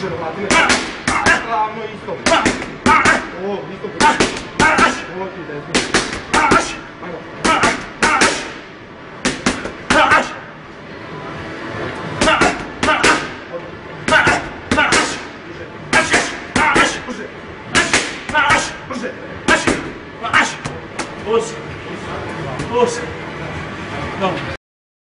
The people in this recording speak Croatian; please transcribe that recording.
Brže dohvatili. Ravno isto. Ovo, isto. Ovo ti desno. Ajmo. Brže. Brže. Push. Push. No.